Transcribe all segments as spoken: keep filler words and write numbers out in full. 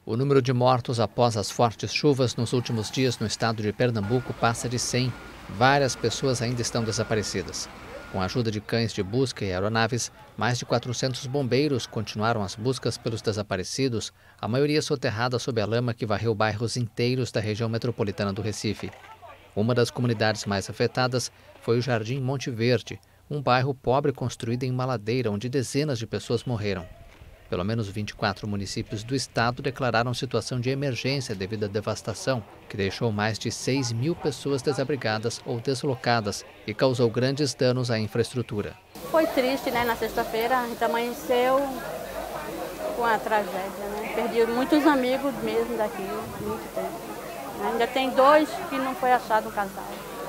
O número de mortos após as fortes chuvas nos últimos dias no estado de Pernambuco passa de cem. Várias pessoas ainda estão desaparecidas. Com a ajuda de cães de busca e aeronaves, mais de quatrocentos bombeiros continuaram as buscas pelos desaparecidos, a maioria soterrada sob a lama que varreu bairros inteiros da região metropolitana do Recife. Uma das comunidades mais afetadas foi o Jardim Monte Verde, um bairro pobre construído em uma ladeira onde dezenas de pessoas morreram. Pelo menos vinte e quatro municípios do estado declararam situação de emergência devido à devastação, que deixou mais de seis mil pessoas desabrigadas ou deslocadas e causou grandes danos à infraestrutura. Foi triste, né? Na sexta-feira a gente amanheceu com a tragédia, né? Perdi muitos amigos mesmo daqui, muito tempo. Ainda tem dois que não foi achado um casal.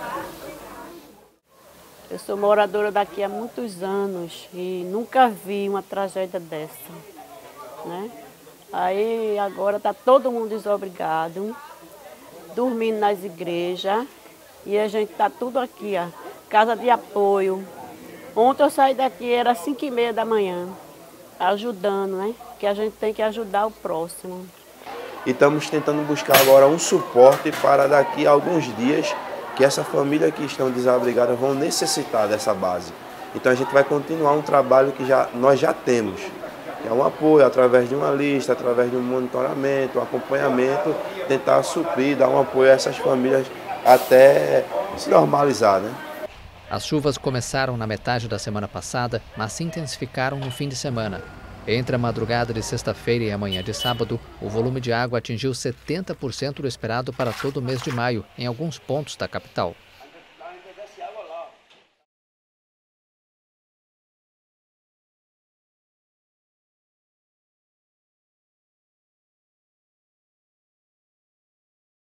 Eu sou moradora daqui há muitos anos e nunca vi uma tragédia dessa, né? Aí agora está todo mundo desobrigado, dormindo nas igrejas e a gente está tudo aqui, ó, casa de apoio. Ontem eu saí daqui, era cinco e meia da manhã, ajudando, né? Que a gente tem que ajudar o próximo. E estamos tentando buscar agora um suporte para daqui a alguns dias que essa família que estão desabrigadas vão necessitar dessa base. Então a gente vai continuar um trabalho que já, nós já temos, que é um apoio através de uma lista, através de um monitoramento, um acompanhamento, tentar suprir, dar um apoio a essas famílias até se normalizar, né? As chuvas começaram na metade da semana passada, mas se intensificaram no fim de semana. Entre a madrugada de sexta-feira e a manhã de sábado, o volume de água atingiu setenta por cento do esperado para todo o mês de maio, em alguns pontos da capital.